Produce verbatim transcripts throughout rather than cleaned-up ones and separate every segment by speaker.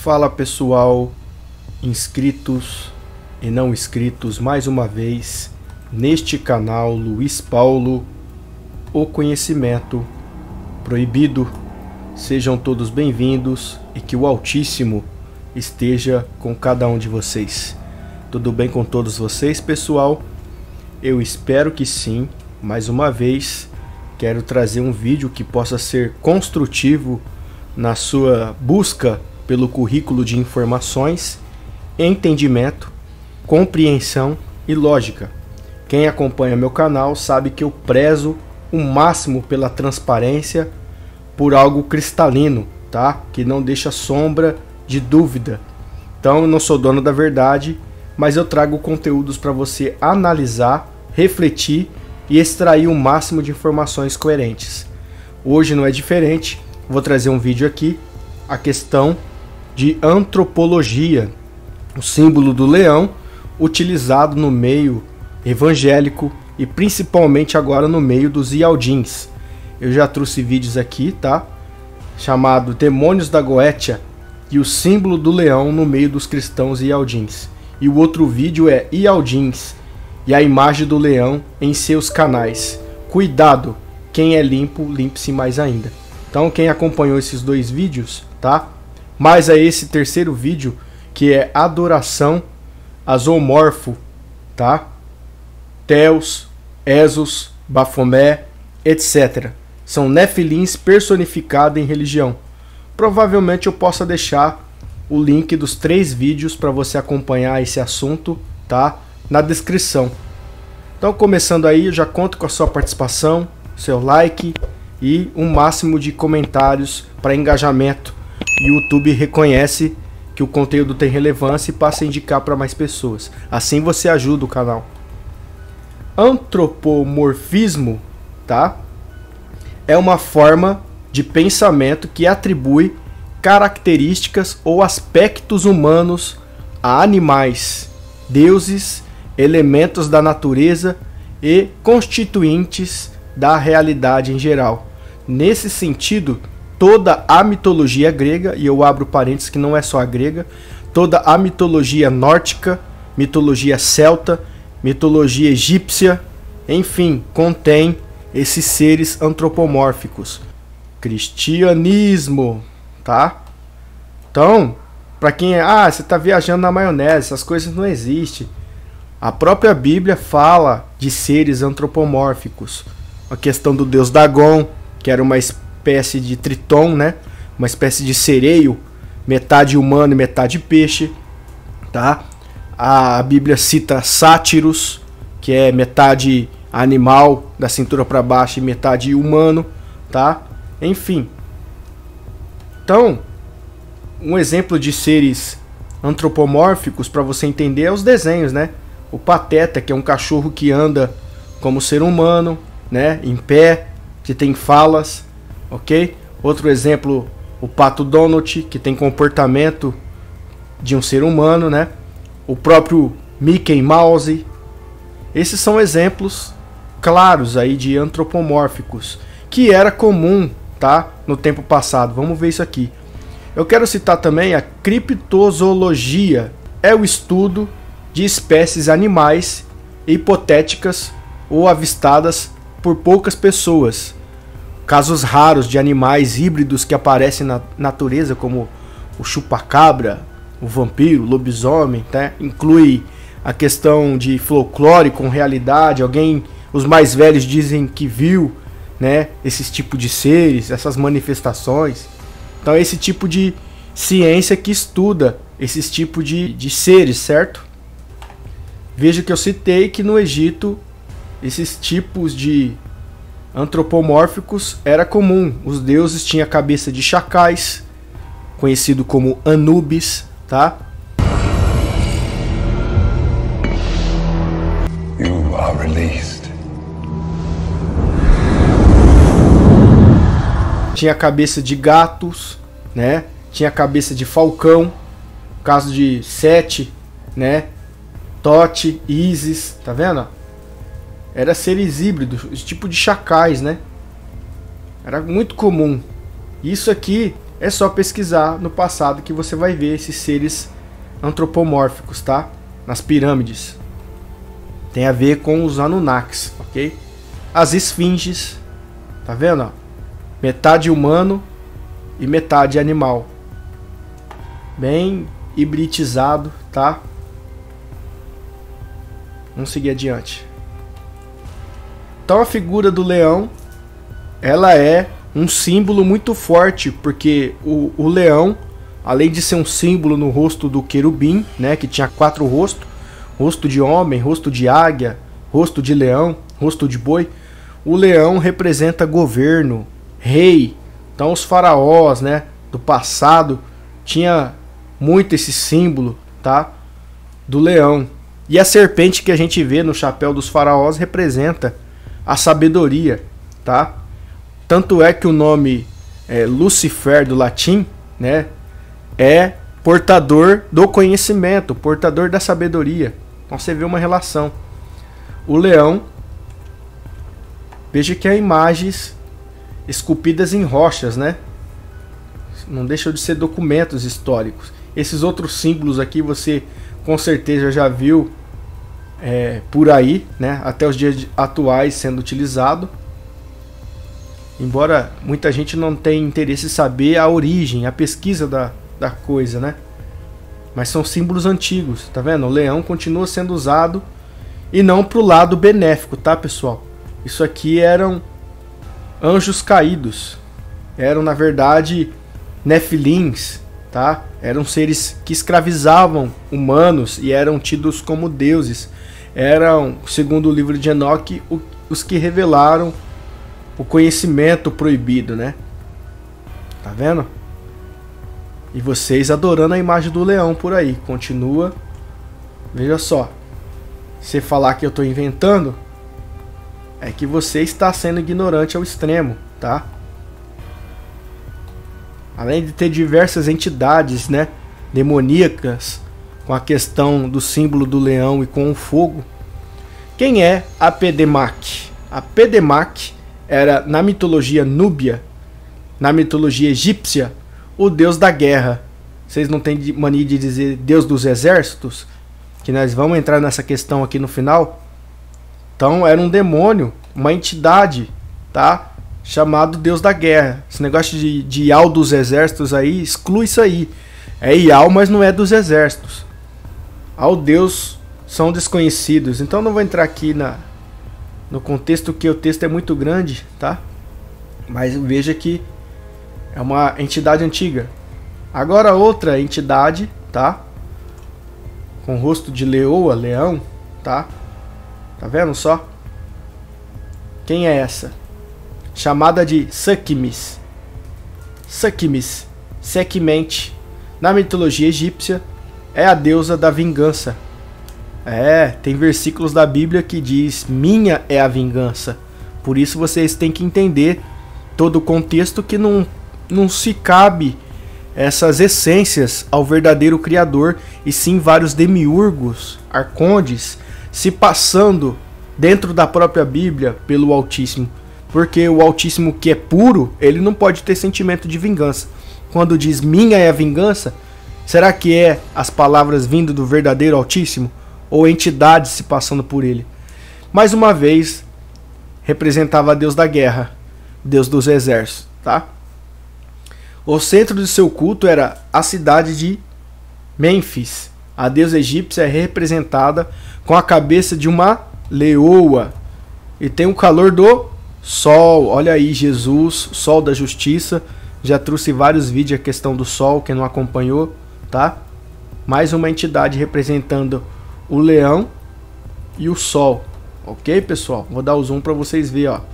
Speaker 1: Fala pessoal, inscritos e não inscritos, mais uma vez neste canal Luiz Paulo, o conhecimento proibido. Sejam todos bem-vindos e que o Altíssimo esteja com cada um de vocês. Tudo bem com todos vocês, pessoal? Eu espero que sim. Mais uma vez quero trazer um vídeo que possa ser construtivo na sua busca pelo currículo de informações, entendimento, compreensão e lógica. Quem acompanha meu canal sabe que eu prezo o máximo pela transparência, por algo cristalino, tá? Que não deixa sombra de dúvida. Então eu não sou dono da verdade, mas eu trago conteúdos para você analisar, refletir e extrair o máximo de informações coerentes. Hoje não é diferente, vou trazer um vídeo aqui, a questão de antropologia, o símbolo do leão utilizado no meio evangélico e principalmente agora no meio dos Ialdins. Eu já trouxe vídeos aqui, tá? Chamado Demônios da Goétia e o símbolo do leão no meio dos cristãos Ialdins. E o outro vídeo é Ialdins e a imagem do leão em seus canais. Cuidado, quem é limpo, limpe-se mais ainda. Então quem acompanhou esses dois vídeos, tá? Mais a esse terceiro vídeo, que é adoração a zoomorfo, tá? Teos, Esos, Bafomé, etcétera. São nefilins personificados em religião. Provavelmente eu possa deixar o link dos três vídeos para você acompanhar esse assunto, tá? Na descrição. Então, começando aí, eu já conto com a sua participação, seu like e um máximo de comentários para engajamento. E o YouTube reconhece que o conteúdo tem relevância e passa a indicar para mais pessoas. Assim você ajuda o canal. Antropomorfismo, tá? É uma forma de pensamento que atribui características ou aspectos humanos a animais, deuses, elementos da natureza e constituintes da realidade em geral. Nesse sentido, toda a mitologia grega, e eu abro parênteses que não é só a grega, toda a mitologia nórdica, mitologia celta, mitologia egípcia, enfim, contém esses seres antropomórficos. Cristianismo, tá? Então, para quem é, ah, você está viajando na maionese, essas coisas não existem. A própria Bíblia fala de seres antropomórficos. A questão do deus Dagon, que era uma espécie de triton, né? Uma espécie de sereio, metade humano e metade peixe, tá? A Bíblia cita Sátiros, que é metade animal da cintura para baixo e metade humano, tá? Enfim. Então, um exemplo de seres antropomórficos para você entender é os desenhos, né? O Pateta, que é um cachorro que anda como ser humano, né? Em pé, que tem falas, ok? Outro exemplo, o Pato Donald, que tem comportamento de um ser humano, né? O próprio Mickey Mouse. Esses são exemplos claros aí de antropomórficos, que era comum, tá? No tempo passado. Vamos ver isso aqui. Eu quero citar também a criptozoologia. É o estudo de espécies animais hipotéticas ou avistadas por poucas pessoas. Casos raros de animais híbridos que aparecem na natureza, como o chupacabra, o vampiro, o lobisomem, tá? Inclui a questão de folclore com realidade. Alguém, os mais velhos dizem que viu, né, esses tipos de seres, essas manifestações. Então é esse tipo de ciência que estuda esses tipos de, de seres, certo? Veja que eu citei que no Egito esses tipos de antropomórficos era comum. Os deuses tinham a cabeça de chacais, conhecido como Anubis, tá?
Speaker 2: You are released.
Speaker 1: Tinha a cabeça de gatos, né? Tinha a cabeça de falcão, caso de Sete, né? Tote, Ísis, tá vendo? Era seres híbridos, tipo de chacais, né? Era muito comum. Isso aqui é só pesquisar no passado que você vai ver esses seres antropomórficos, tá? Nas pirâmides. Tem a ver com os Anunnakis, ok? As esfinges, tá vendo? Ó? Metade humano e metade animal. Bem hibridizado, tá? Vamos seguir adiante. Então a figura do leão, ela é um símbolo muito forte, porque o, o leão, além de ser um símbolo no rosto do querubim, né, que tinha quatro rostos, rosto de homem, rosto de águia, rosto de leão, rosto de boi, o leão representa governo, rei. Então os faraós, né, do passado tinha muito esse símbolo, tá, do leão. E a serpente que a gente vê no chapéu dos faraós representa a sabedoria, tá? Tanto é que o nome é, Lucifer do latim, né, é portador do conhecimento, portador da sabedoria. Então você vê uma relação. O leão, veja que há imagens esculpidas em rochas, né? Não deixam de ser documentos históricos. Esses outros símbolos aqui você com certeza já viu é, por aí, né? Até os dias atuais sendo utilizado. Embora muita gente não tenha interesse em saber a origem, a pesquisa da, da coisa, né? Mas são símbolos antigos, tá vendo? O leão continua sendo usado e não para o lado benéfico, tá, pessoal? Isso aqui eram anjos caídos. Eram, na verdade, nefilins, tá? Eram seres que escravizavam humanos e eram tidos como deuses. Eram, segundo o livro de Enoque, os que revelaram o conhecimento proibido, né? Tá vendo? E vocês adorando a imagem do leão por aí. Continua. Veja só. Se falar que eu estou inventando, é que você está sendo ignorante ao extremo, tá? Além de ter diversas entidades, né, demoníacas, com a questão do símbolo do leão e com o fogo. Quem é a Pedemak? A Pedemak era, na mitologia núbia, na mitologia egípcia, o deus da guerra. Vocês não têm mania de dizer deus dos exércitos? Que nós vamos entrar nessa questão aqui no final. Então era um demônio, uma entidade, tá? Chamado deus da guerra. Esse negócio de, de Ial dos exércitos aí, exclui isso aí. É Ial, mas não é dos exércitos. Ao deus são desconhecidos. Então não vou entrar aqui na, no contexto, que o texto é muito grande, tá? Mas veja que é uma entidade antiga. Agora outra entidade, tá? Com rosto de leoa, leão, tá? Tá vendo só? Quem é essa? Chamada de Sekhmet. Sekhmet, Sekhmet, na mitologia egípcia, é a deusa da vingança. É, tem versículos da Bíblia que diz: minha é a vingança. Por isso vocês têm que entender todo o contexto, que não, não se cabe essas essências ao verdadeiro Criador, e sim vários demiurgos, arcondes, se passando dentro da própria Bíblia pelo Altíssimo. Porque o Altíssimo, que é puro, ele não pode ter sentimento de vingança. Quando diz minha é a vingança, será que é as palavras vindo do verdadeiro Altíssimo? Ou entidades se passando por ele? Mais uma vez, representava Deus da guerra, Deus dos exércitos, tá? O centro de seu culto era a cidade de Mênfis. A deusa egípcia é representada com a cabeça de uma leoa e tem o calor do sol. Olha aí, Jesus, sol da justiça. Já trouxe vários vídeos a questão do sol, quem não acompanhou, tá? Mais uma entidade representando o leão e o sol. Ok, pessoal? Vou dar o zoom para vocês verem, ó.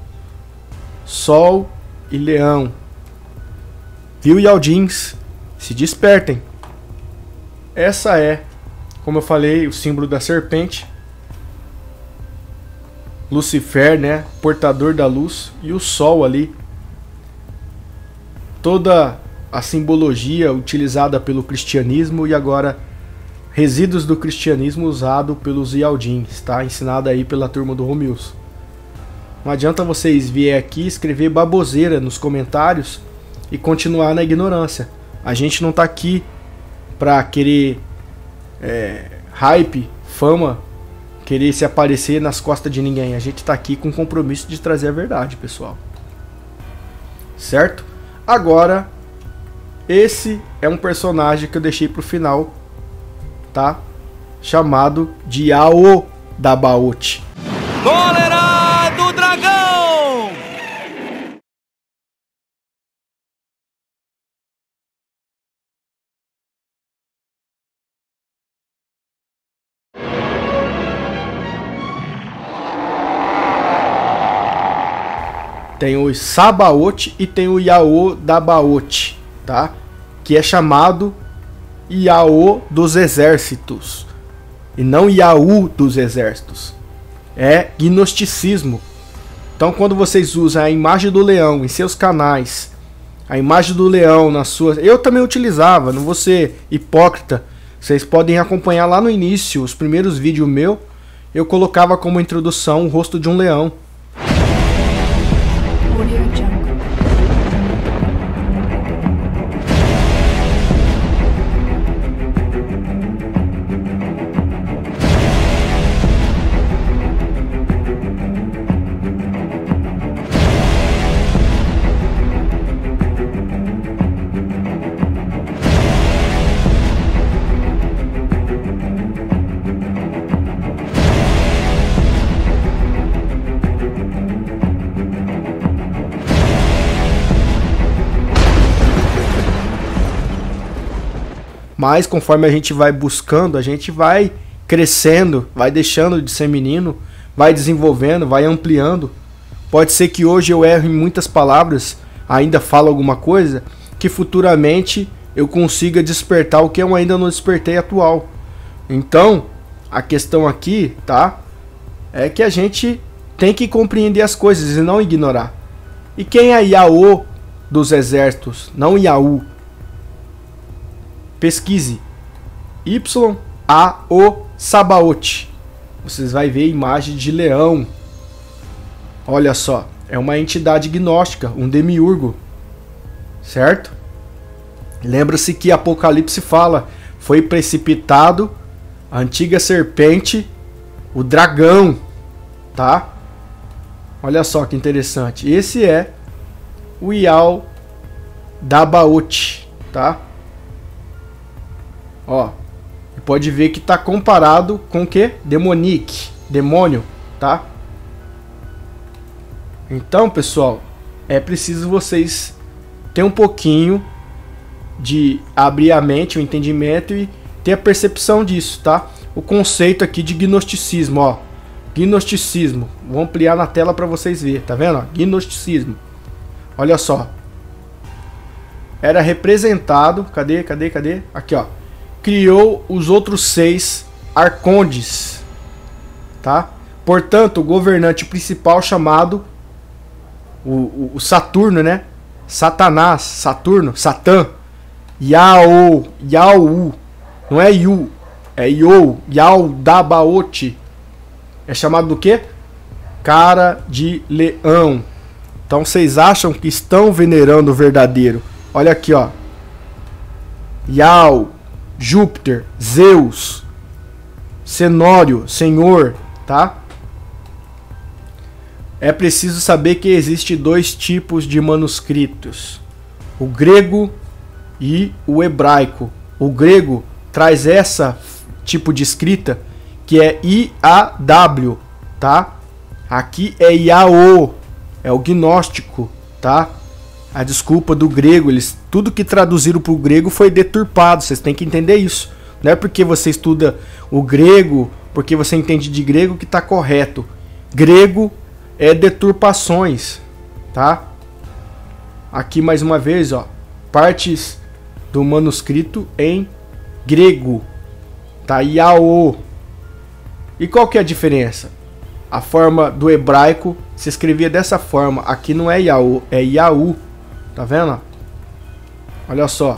Speaker 1: Sol e leão. Viu, Yaldins? Se despertem. Essa é, como eu falei, o símbolo da serpente. Lucifer, né? Portador da luz. E o sol ali. Toda a simbologia utilizada pelo cristianismo e agora resíduos do cristianismo usado pelos Yaldins, tá? Ensinado aí pela turma do Romilson. Não adianta vocês virem aqui escrever baboseira nos comentários, e continuar na ignorância. A gente não tá aqui pra querer é, hype, fama, querer se aparecer nas costas de ninguém. A gente tá aqui com o compromisso de trazer a verdade, pessoal. Certo? Agora, esse é um personagem que eu deixei pro final, tá? Chamado de Yao da Baote.
Speaker 3: Cólera do Dragão!
Speaker 1: Tem o Sabaote e tem o Yao da Baote, tá? Que é chamado Yao dos Exércitos e não Yao dos Exércitos. É gnosticismo. Então, quando vocês usam a imagem do leão em seus canais, a imagem do leão nas suas... Eu também utilizava, não vou ser hipócrita. Vocês podem acompanhar lá no início, os primeiros vídeos meus, eu colocava como introdução o rosto de um leão. Mas conforme a gente vai buscando, a gente vai crescendo, vai deixando de ser menino, vai desenvolvendo, vai ampliando. Pode ser que hoje eu erre em muitas palavras, ainda falo alguma coisa, que futuramente eu consiga despertar o que eu ainda não despertei atual. Então, a questão aqui, tá? É que a gente tem que compreender as coisas e não ignorar. E quem é Yao dos exércitos? Não Yao. Pesquise Y A O Sabaote. Vocês vão ver imagem de leão. Olha só, é uma entidade gnóstica, um demiurgo. Certo? Lembra-se que Apocalipse fala, foi precipitado a antiga serpente, o dragão, tá? Olha só que interessante. Esse é o Yao da Baote, tá? Ó, pode ver que está comparado com o que? Demonique, demônio, tá? Então, pessoal, é preciso vocês ter um pouquinho de abrir a mente, o entendimento e ter a percepção disso, tá? O conceito aqui de gnosticismo, ó, gnosticismo. Vou ampliar na tela para vocês verem, tá vendo? Ó, gnosticismo. Olha só. Era representado, cadê, cadê, cadê? Aqui, ó. Criou os outros seis arcondes, tá? Portanto, o governante principal chamado o, o, o Saturno, né? Satanás, Saturno, Satã, Yao, Yao, não é Yu, é Yo, Yao da Baote. É chamado do quê? Cara de leão. Então vocês acham que estão venerando o verdadeiro? Olha aqui, ó. Yao, Júpiter, Zeus, Cenório, Senhor, tá? É preciso saber que existe dois tipos de manuscritos, o grego e o hebraico. O grego traz essa tipo de escrita que é I A W, tá? Aqui é Yao, é o gnóstico, tá? A desculpa do grego, eles tudo que traduziram para o grego foi deturpado, vocês têm que entender isso. Não é porque você estuda o grego, porque você entende de grego que está correto. Grego é deturpações, tá? Aqui mais uma vez, ó, partes do manuscrito em grego, tá? Yao. E qual que é a diferença? A forma do hebraico se escrevia dessa forma. Aqui não é Yao, é Yau. Tá vendo? Olha só.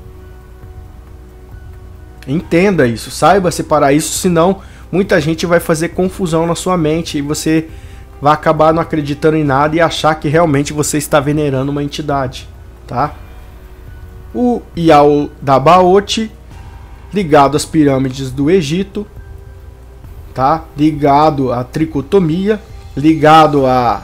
Speaker 1: Entenda isso, saiba separar isso, senão muita gente vai fazer confusão na sua mente e você vai acabar não acreditando em nada e achar que realmente você está venerando uma entidade, tá? O Yaldabaoth, ligado às pirâmides do Egito, tá? Ligado à tricotomia, ligado a,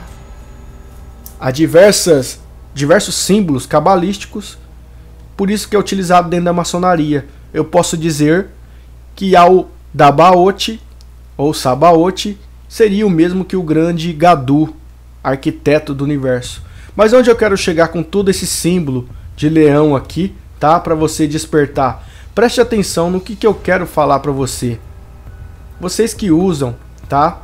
Speaker 1: a diversas, diversos símbolos cabalísticos, por isso que é utilizado dentro da maçonaria. Eu posso dizer que Yaldabaoth, ou Sabaoth, seria o mesmo que o grande Gadu, arquiteto do universo. Mas onde eu quero chegar com todo esse símbolo de leão aqui, tá? Para você despertar. Preste atenção no que, que eu quero falar para você. Vocês que usam, tá?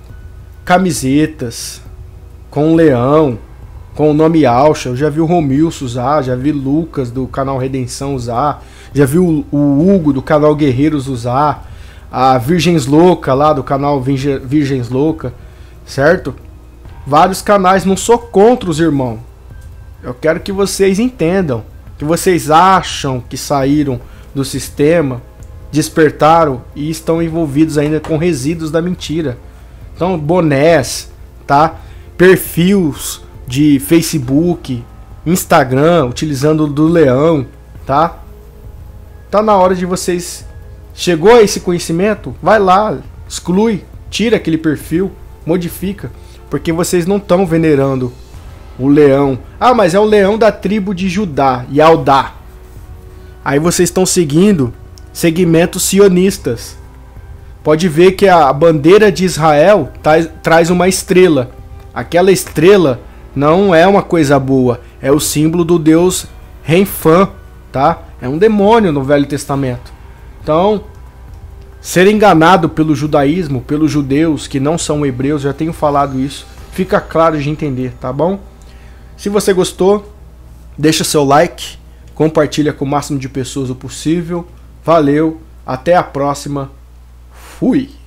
Speaker 1: Camisetas com um leão, com o nome Alcha. Eu já vi o Romilson usar, já vi Lucas do canal Redenção usar, já vi o, o Hugo do canal Guerreiros usar, a Virgens Louca lá do canal Virgens Louca, certo? Vários canais, não sou contra os irmãos. Eu quero que vocês entendam, que vocês acham que saíram do sistema, despertaram e estão envolvidos ainda com resíduos da mentira. Então, bonés, tá? Perfis de Facebook, Instagram, utilizando do leão, tá? Tá na hora de vocês... Chegou a esse conhecimento? Vai lá, exclui, tira aquele perfil, modifica, porque vocês não estão venerando o leão. Ah, mas é o leão da tribo de Judá, Yaldá. Aí vocês estão seguindo segmentos sionistas. Pode ver que a bandeira de Israel tá, traz uma estrela. Aquela estrela não é uma coisa boa, é o símbolo do deus Renfã, tá? É um demônio no Velho Testamento. Então, ser enganado pelo judaísmo, pelos judeus que não são hebreus, já tenho falado isso, fica claro de entender, tá bom? Se você gostou, deixa seu like, compartilha com o máximo de pessoas o possível. Valeu, até a próxima. Fui!